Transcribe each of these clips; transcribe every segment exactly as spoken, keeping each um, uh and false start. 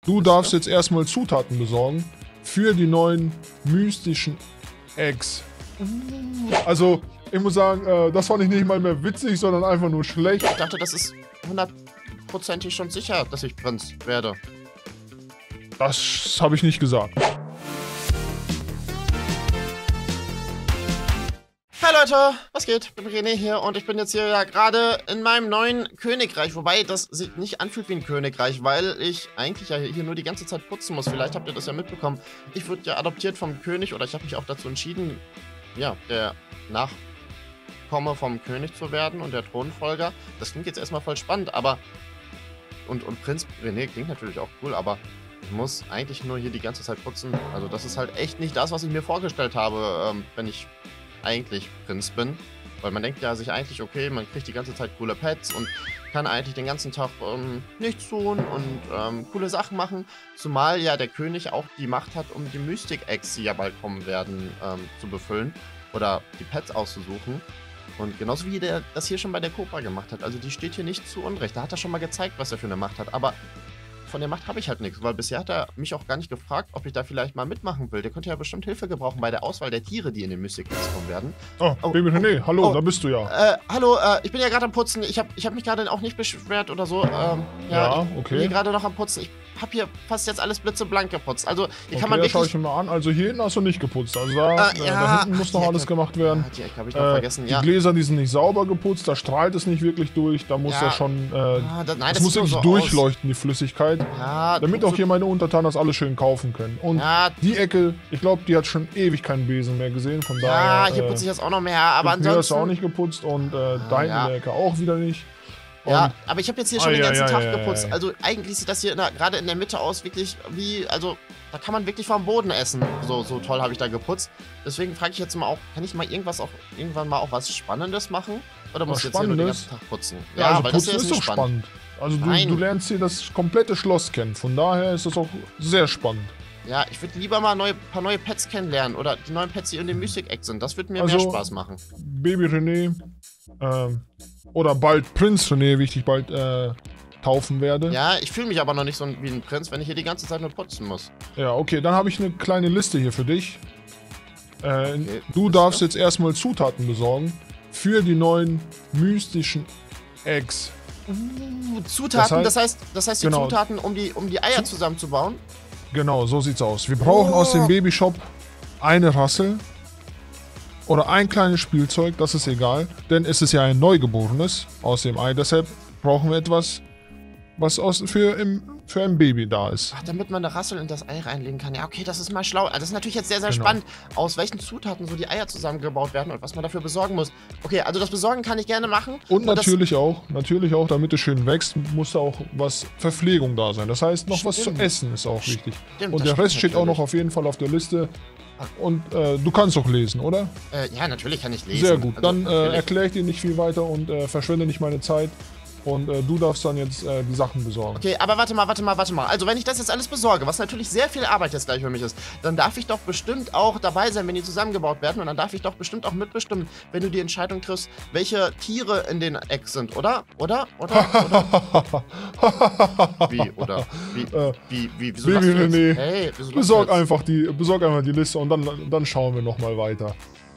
Du darfst jetzt erstmal Zutaten besorgen für die neuen mystischen Eggs. Also, ich muss sagen, äh, das fand ich nicht mal mehr witzig, sondern einfach nur schlecht. Ich dachte, das ist hundertprozentig schon sicher, dass ich Prinz werde. Das habe ich nicht gesagt. Hi Leute, was geht? Ich bin René hier und ich bin jetzt hier ja gerade in meinem neuen Königreich, wobei das sich nicht anfühlt wie ein Königreich, weil ich eigentlich ja hier nur die ganze Zeit putzen muss. Vielleicht habt ihr das ja mitbekommen. Ich wurde ja adoptiert vom König oder ich habe mich auch dazu entschieden, ja, der Nachkomme vom König zu werden und der Thronfolger. Das klingt jetzt erstmal voll spannend, aber und, und Prinz René klingt natürlich auch cool, aber ich muss eigentlich nur hier die ganze Zeit putzen. Also das ist halt echt nicht das, was ich mir vorgestellt habe, ähm, wenn ich eigentlich Prinz bin. Weil man denkt ja sich eigentlich, okay, man kriegt die ganze Zeit coole Pets und kann eigentlich den ganzen Tag ähm, nichts tun und ähm, coole Sachen machen. Zumal ja der König auch die Macht hat, um die Mystic-Eggs, die ja bald kommen werden, ähm, zu befüllen oder die Pets auszusuchen. Und genauso wie der das hier schon bei der Cobra gemacht hat. Also die steht hier nicht zu Unrecht. Da hat er schon mal gezeigt, was er für eine Macht hat. Aber von der Macht habe ich halt nichts, weil bisher hat er mich auch gar nicht gefragt, ob ich da vielleicht mal mitmachen will. Der könnte ja bestimmt Hilfe gebrauchen bei der Auswahl der Tiere, die in den Mystic Eggs kommen werden. Oh, oh Baby René, oh, hallo, oh, da bist du ja. Äh, hallo, äh, ich bin ja gerade am Putzen. Ich habe ich hab mich gerade auch nicht beschwert oder so. Ähm, ja, ja, ich okay. bin hier gerade noch am Putzen. Ich habe hier fast jetzt alles blitzeblank geputzt. Also, hier okay, kann man wirklich... das schaue ich mir mal an. Also hier hinten hast du nicht geputzt. Also da, äh, äh, ja, da hinten muss noch alles gemacht werden. Ja, die Ecke habe ich noch äh, vergessen, die ja. Gläser, die sind nicht sauber geputzt, da strahlt es nicht wirklich durch. Da muss ja, ja schon... Äh, ah, das, nein, das, das muss wirklich so durchleuchten, aus. Die Flüssigkeit. Ja, damit auch hier meine Untertanen das alles schön kaufen können. Und ja, die Ecke, ich glaube, die hat schon ewig keinen Besen mehr gesehen. Von ja, daher... Ja, hier äh, putze ich jetzt auch noch mehr, aber ansonsten... Hier hast du auch nicht geputzt und äh, ah, da hinten ja. in der Ecke auch wieder nicht. Und ja, aber ich habe jetzt hier schon ah, den ja, ganzen ja, Tag ja, geputzt. ja, ja. Also eigentlich sieht das hier gerade in der Mitte aus wirklich wie, also da kann man wirklich vom Boden essen. So, so toll habe ich da geputzt. Deswegen frage ich jetzt mal auch, kann ich mal irgendwas auch, irgendwann mal auch was Spannendes machen? Oder muss ich jetzt hier nur den ganzen Tag putzen? Ja, ja also weil putzen das hier ist doch spannend. spannend. Also du, du lernst hier das komplette Schloss kennen. Von daher ist das auch sehr spannend. Ja, ich würde lieber mal ein paar neue Pets kennenlernen. Oder die neuen Pets, die in dem Mystic Egg sind. Das würde mir also, mehr Spaß machen. Baby René, ähm, oder bald Prinz René, wie ich dich bald äh, taufen werde. Ja, ich fühle mich aber noch nicht so wie ein Prinz, wenn ich hier die ganze Zeit nur putzen muss. Ja, okay, dann habe ich eine kleine Liste hier für dich. Äh, okay, du darfst jetzt erstmal Zutaten besorgen für die neuen mystischen Eggs. Uh, Zutaten, das heißt, das heißt, das heißt die genau. Zutaten, um die, um die Eier zusammenzubauen? Genau, so sieht's aus. Wir brauchen oh. aus dem Babyshop eine Rassel oder ein kleines Spielzeug, das ist egal, denn es ist ja ein Neugeborenes aus dem Ei, deshalb brauchen wir etwas, was aus, für, im, für ein Baby da ist. Ach, damit man eine Rassel in das Ei reinlegen kann. Ja, okay, das ist mal schlau. Das ist natürlich jetzt sehr, sehr genau. spannend, aus welchen Zutaten so die Eier zusammengebaut werden und was man dafür besorgen muss. Okay, also das Besorgen kann ich gerne machen. Und, und natürlich auch, natürlich auch, damit es schön wächst, muss da auch was Verpflegung da sein. Das heißt, noch stimmt. was zu essen ist auch wichtig. Stimmt, und der Rest steht natürlich auch noch auf jeden Fall auf der Liste. Und äh, du kannst auch lesen, oder? Äh, ja, natürlich kann ich lesen. Sehr gut, also, dann äh, erkläre ich dir nicht viel weiter und äh, verschwende nicht meine Zeit. Und äh, du darfst dann jetzt äh, die Sachen besorgen. Okay, aber warte mal, warte mal, warte mal. Also wenn ich das jetzt alles besorge, was natürlich sehr viel Arbeit jetzt gleich für mich ist, dann darf ich doch bestimmt auch dabei sein, wenn die zusammengebaut werden. Und dann darf ich doch bestimmt auch mitbestimmen, wenn du die Entscheidung triffst, welche Tiere in den Eggs sind, oder? Oder? Oder? Oder? Wie? Oder? Wie? Äh, wie? Wie? Wieso Baby René, hey, wieso besorg einfach die, besorg einfach die Liste und dann, dann schauen wir nochmal weiter.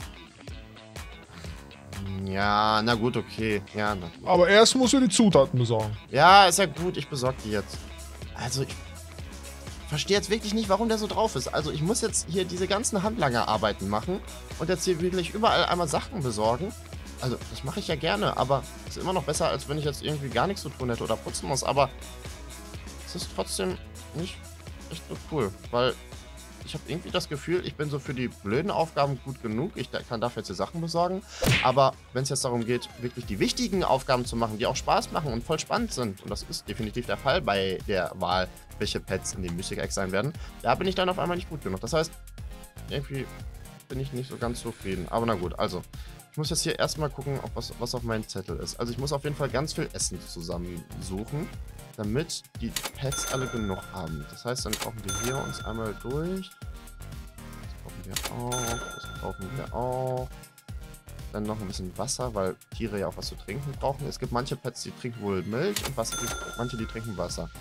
Ja, na gut, okay. Ja, na gut. Aber erst musst du die Zutaten besorgen. Ja, ist ja gut, ich besorge die jetzt. Also, ich verstehe jetzt wirklich nicht, warum der so drauf ist. Also, ich muss jetzt hier diese ganzen Handlangerarbeiten machen und jetzt hier wirklich überall einmal Sachen besorgen. Also, das mache ich ja gerne, aber ist immer noch besser, als wenn ich jetzt irgendwie gar nichts zu tun hätte oder putzen muss. Aber es ist trotzdem nicht echt so cool, weil ich habe irgendwie das Gefühl, ich bin so für die blöden Aufgaben gut genug. Ich kann dafür jetzt die Sachen besorgen. Aber wenn es jetzt darum geht, wirklich die wichtigen Aufgaben zu machen, die auch Spaß machen und voll spannend sind, und das ist definitiv der Fall bei der Wahl, welche Pets in den Mystic Eggs sein werden, da bin ich dann auf einmal nicht gut genug. Das heißt, irgendwie bin ich nicht so ganz zufrieden. Aber na gut, also, ich muss jetzt hier erstmal gucken, ob was, was auf meinem Zettel ist. Also ich muss auf jeden Fall ganz viel Essen zusammensuchen, damit die Pets alle genug haben. Das heißt, dann brauchen wir hier uns einmal durch. Das brauchen wir auch. Das brauchen wir auch. Dann noch ein bisschen Wasser, weil Tiere ja auch was zu trinken brauchen. Es gibt manche Pets, die trinken wohl Milch und Wasser, die, manche, die trinken Wasser.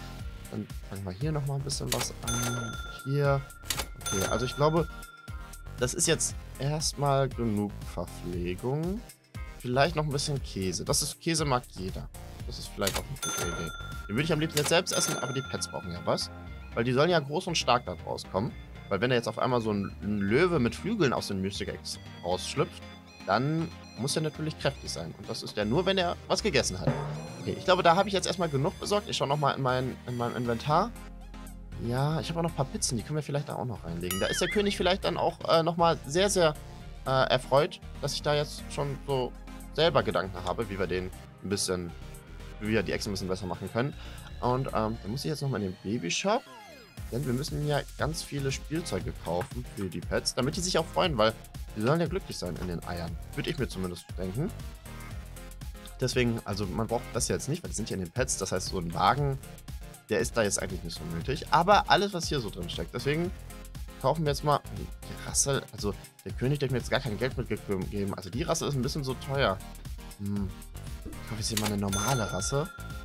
Dann fangen wir hier nochmal ein bisschen was an. Hier. Okay, also ich glaube, das ist jetzt erstmal genug Verpflegung. Vielleicht noch ein bisschen Käse. Das ist, Käse mag jeder. Das ist vielleicht auch eine gute Idee. Den würde ich am liebsten jetzt selbst essen, aber die Pets brauchen ja was. Weil die sollen ja groß und stark da rauskommen. Weil wenn da jetzt auf einmal so ein, ein Löwe mit Flügeln aus den Mystic Eggs rausschlüpft, dann muss er natürlich kräftig sein. Und das ist ja nur, wenn er was gegessen hat. Okay, ich glaube, da habe ich jetzt erstmal genug besorgt. Ich schaue nochmal in mein, in meinem Inventar. Ja, ich habe auch noch ein paar Pizzen, die können wir vielleicht da auch noch reinlegen. Da ist der König vielleicht dann auch äh, nochmal sehr, sehr äh, erfreut, dass ich da jetzt schon so selber Gedanken habe, wie wir den ein bisschen, wie wir die Eggs ein bisschen besser machen können. Und ähm, dann muss ich jetzt nochmal in den Babyshop, denn wir müssen ja ganz viele Spielzeuge kaufen für die Pets, damit die sich auch freuen, weil die sollen ja glücklich sein in den Eiern. Würde ich mir zumindest denken. Deswegen, also man braucht das jetzt nicht, weil die sind ja in den Pets, das heißt so ein Wagen, der ist da jetzt eigentlich nicht so nötig. Aber alles, was hier so drin steckt, deswegen kaufen wir jetzt mal die Rasse. Also der König, der hat mir jetzt gar kein Geld mitgegeben. Also die Rasse ist ein bisschen so teuer. Hm. Ich kaufe jetzt hier mal eine normale Rasse.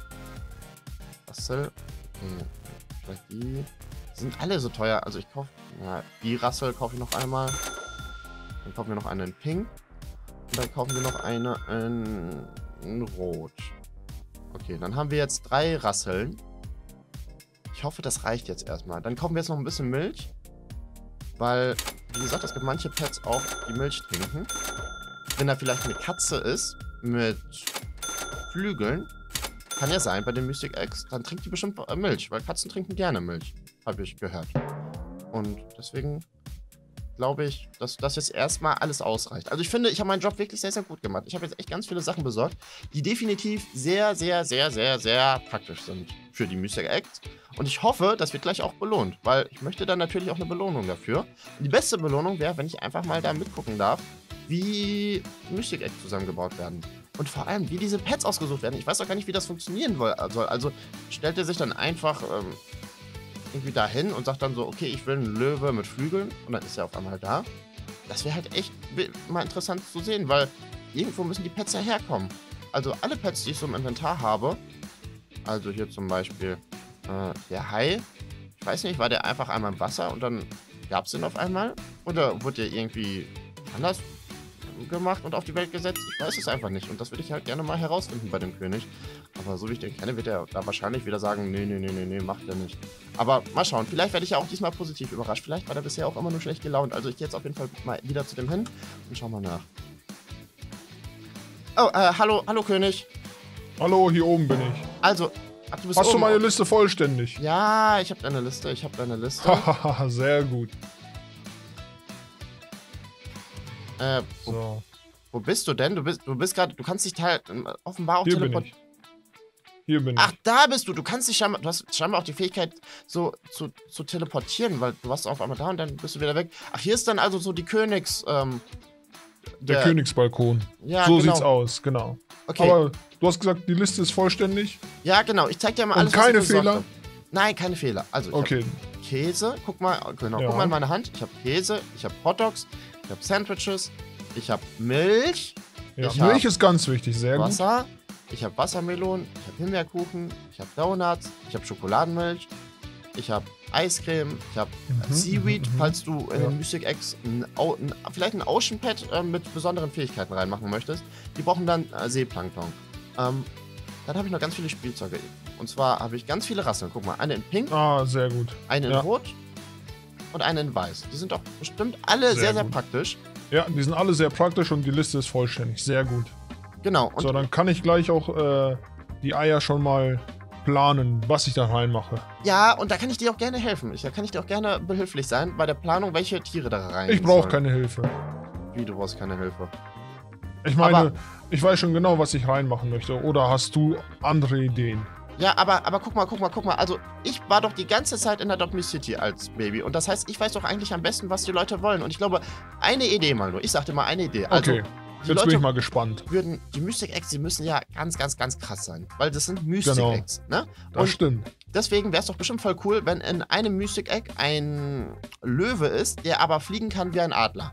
Rassel. Okay. Vielleicht die. Die sind alle so teuer. Also ich kaufe. Ja, die Rassel kaufe ich noch einmal. Dann kaufen wir noch eine in Pink. Und dann kaufen wir noch eine in, in Rot. Okay, dann haben wir jetzt drei Rasseln. Ich hoffe, das reicht jetzt erstmal. Dann kaufen wir jetzt noch ein bisschen Milch. Weil, wie gesagt, es gibt manche Pets auch, die Milch trinken. Wenn da vielleicht eine Katze ist mit Flügeln, kann ja sein bei den Mystic Eggs, dann trinkt die bestimmt Milch, weil Katzen trinken gerne Milch, habe ich gehört. Und deswegen glaube ich, dass das jetzt erstmal alles ausreicht. Also ich finde, ich habe meinen Job wirklich sehr, sehr gut gemacht. Ich habe jetzt echt ganz viele Sachen besorgt, die definitiv sehr, sehr, sehr, sehr, sehr praktisch sind für die Mystic Eggs. Und ich hoffe, das wird gleich auch belohnt, weil ich möchte dann natürlich auch eine Belohnung dafür. Und die beste Belohnung wäre, wenn ich einfach mal da mitgucken darf, wie Mystic Eggs zusammengebaut werden. Und vor allem, wie diese Pets ausgesucht werden. Ich weiß auch gar nicht, wie das funktionieren soll. Also stellt er sich dann einfach ähm, irgendwie dahin und sagt dann so, okay, ich will einen Löwe mit Flügeln. Und dann ist er auf einmal da. Das wäre halt echt mal interessant zu sehen, weil irgendwo müssen die Pets ja herkommen. Also alle Pets, die ich so im Inventar habe, also hier zum Beispiel äh, der Hai, ich weiß nicht, war der einfach einmal im Wasser und dann gab es den auf einmal? Oder wurde der irgendwie anders gemacht und auf die Welt gesetzt? Ich weiß es einfach nicht. Und das würde ich halt gerne mal herausfinden bei dem König. Aber so wie ich den kenne, wird er da wahrscheinlich wieder sagen, nee, nee, nee, nee, nee, macht er nicht. Aber mal schauen. Vielleicht werde ich ja auch diesmal positiv überrascht. Vielleicht war der bisher auch immer nur schlecht gelaunt. Also ich gehe jetzt auf jeden Fall mal wieder zu dem hin und schau mal nach. Oh, äh, hallo, hallo König. Hallo, hier oben bin ich. Also, ach, du bist Hast oben. du meine Liste vollständig? Ja, ich habe deine Liste, ich habe deine Liste. Hahaha, sehr gut. Äh, wo, So. wo bist du denn? Du bist, du bist gerade, du kannst dich halt offenbar auch Hier bin teleportieren. ich. Hier bin Ach, ich. da bist du. Du kannst dich scheinbar, du hast scheinbar auch die Fähigkeit, so zu, zu teleportieren, weil du warst auf einmal da und dann bist du wieder weg. Ach, hier ist dann also so die Königs, ähm, Der, der- Königsbalkon. Ja, so genau. sieht's aus, genau. Okay. Aber du hast gesagt, die Liste ist vollständig. Ja, genau. Ich zeig dir mal Und alles, keine was ich besorgt Fehler? hab. Nein, keine Fehler. Also, ich Okay. hab Käse. Guck mal, genau. Ja. Guck mal in meine Hand. Ich habe Käse, ich habe Hotdogs, ich habe Sandwiches, ich habe Milch, Ja, Ich Milch hab ist ganz wichtig, sehr gut. Wasser, ich habe Wassermelonen, ich habe Himbeerkuchen, ich habe Donuts, ich habe Schokoladenmilch, ich habe Eiscreme, ich habe Mhm, Seaweed, mhm, mhm. falls du in Ja. den Mystic Eggs ein, Au- ein, vielleicht ein Ocean Pet äh, mit besonderen Fähigkeiten reinmachen möchtest. Die brauchen dann äh, Seeplankton. Ähm, dann habe ich noch ganz viele Spielzeuge. Und zwar habe ich ganz viele Rasseln. Guck mal, eine in Pink, Ah, sehr gut. eine in Ja. Rot und eine in Weiß. Die sind doch bestimmt alle sehr, Sehr sehr, gut. praktisch. Ja, die sind alle sehr praktisch und die Liste ist vollständig. Sehr gut. Genau. Und So, dann kann ich gleich auch äh, die Eier schon mal planen, was ich da reinmache. ja, und da kann ich dir auch gerne helfen. Ich, da kann ich dir auch gerne behilflich sein bei der Planung, welche Tiere da rein Ich brauche sollen. keine Hilfe. Wie, du brauchst keine Hilfe? Ich meine, Aber- ich weiß schon genau, was ich reinmachen möchte. Oder hast du andere Ideen? Ja, aber, aber guck mal, guck mal, guck mal. Also, ich war doch die ganze Zeit in der Dog Me City als Baby. Und das heißt, ich weiß doch eigentlich am besten, was die Leute wollen. Und ich glaube, eine Idee mal nur. Ich sagte mal eine Idee. Also, Okay, die jetzt Leute bin ich mal gespannt. würden, die Mystic Eggs, die müssen ja ganz, ganz, ganz krass sein. Weil das sind Mystic Genau. Eggs, ne? Das Und stimmt. deswegen wäre es doch bestimmt voll cool, wenn in einem Mystic Egg ein Löwe ist, der aber fliegen kann wie ein Adler.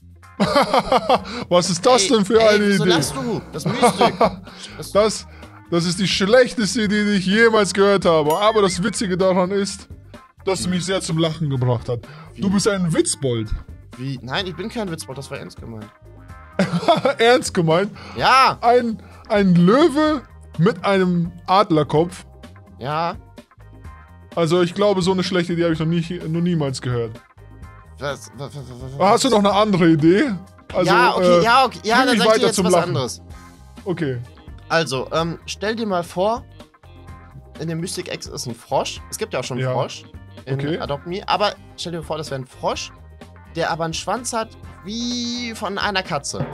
Was ist das Ey, denn für ey, eine wieso Idee? lachst du? Das ist Mystic. Das, Das, Das ist die schlechteste Idee, die ich jemals gehört habe. Aber das Witzige daran ist, dass es mich sehr zum Lachen gebracht hat. Wie? Du bist ein Witzbold. Wie? Nein, ich bin kein Witzbold, das war ernst gemeint. Ernst gemeint? Ja! Ein, ein Löwe mit einem Adlerkopf. Ja. Also ich glaube, so eine schlechte Idee habe ich noch, nie, noch niemals gehört. Was, was, was, was, Hast du noch eine andere Idee? Also, ja, okay, äh, ja, okay. Ja, bring dann mich sag ich dir weiter jetzt zum was Lachen. anderes. Okay. Also, ähm, stell dir mal vor, in dem Mystic X ist ein Frosch. Es gibt ja auch schon einen Ja. Frosch in Okay. Adopt Me. Aber stell dir vor, das wäre ein Frosch, der aber einen Schwanz hat wie von einer Katze.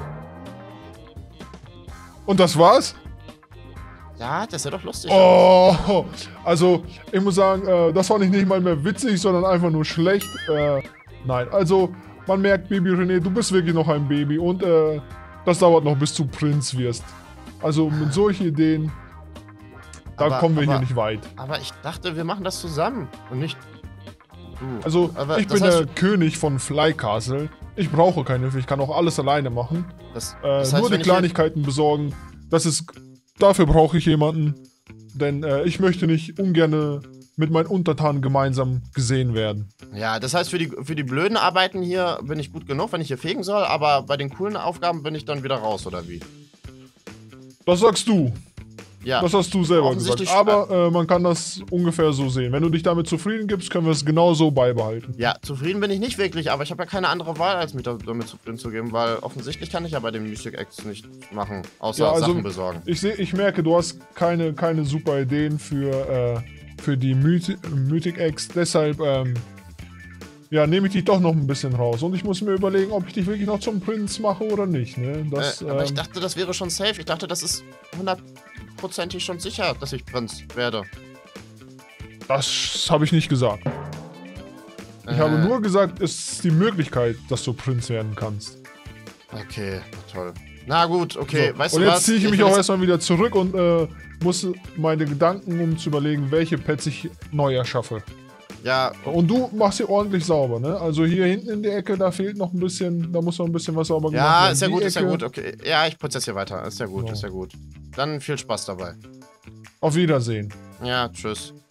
Und das war's? Ja, das wäre doch lustig. aus. Oh, also ich muss sagen, äh, das fand ich nicht mal mehr witzig, sondern einfach nur schlecht. Äh, nein, also man merkt, Baby René, du bist wirklich noch ein Baby und äh, das dauert noch, bis du Prinz wirst. Also mit solchen Ideen, da Aber- kommen wir aber- hier nicht weit. Aber ich dachte, wir machen das zusammen und nicht du. Also Aber ich das bin heißt, der König von Fly Castle. Ich brauche keine Hilfe, ich kann auch alles alleine machen. das, Äh, das heißt, nur wenn die ich hier- Kleinigkeiten besorgen. Das ist. Dafür brauche ich jemanden. Denn äh, ich möchte nicht ungern mit meinen Untertanen gemeinsam gesehen werden. Ja, das heißt, für die, für die blöden Arbeiten hier bin ich gut genug, wenn ich hier fegen soll, aber bei den coolen Aufgaben bin ich dann wieder raus, oder wie? Das sagst du. Ja. Das hast du selber gesagt. Offensichtlich- Aber äh, man kann das ungefähr so sehen. Wenn du dich damit zufrieden gibst, können wir es genau so beibehalten. Ja, zufrieden bin ich nicht wirklich, aber ich habe ja keine andere Wahl, als mich da- damit zufrieden zu geben, weil offensichtlich kann ich ja bei dem Mystic X nicht machen, außer Ja, also- Sachen besorgen. Ich, seh, ich merke, du hast keine, keine super Ideen für, äh, für die Mythi Mythic X. Deshalb ähm, ja, nehme ich dich doch noch ein bisschen raus. Und ich muss mir überlegen, ob ich dich wirklich noch zum Prinz mache oder nicht. Ne? Das, äh, aber ich ähm, dachte, das wäre schon safe. Ich dachte, das ist hundertprozentig schon sicher, dass ich Prinz werde. das habe ich nicht gesagt. Ich Äh. habe nur gesagt, es ist die Möglichkeit, dass du Prinz werden kannst. Okay, toll. Na gut, okay, So. weißt und du jetzt was? ziehe ich mich will auch jetzt- erstmal wieder zurück und äh, muss meine Gedanken, um zu überlegen, welche Pets ich neu erschaffe. Ja, Und du machst hier ordentlich sauber, ne? Also hier hinten in der Ecke, da fehlt noch ein bisschen, da muss noch ein bisschen was sauber gemacht werden. ja, ist ja Die gut, ist ja Ecke- gut, okay. Ja, ich putze jetzt hier weiter. Ist ja gut, Ja. ist ja gut. Dann viel Spaß dabei. Auf Wiedersehen. Ja, tschüss.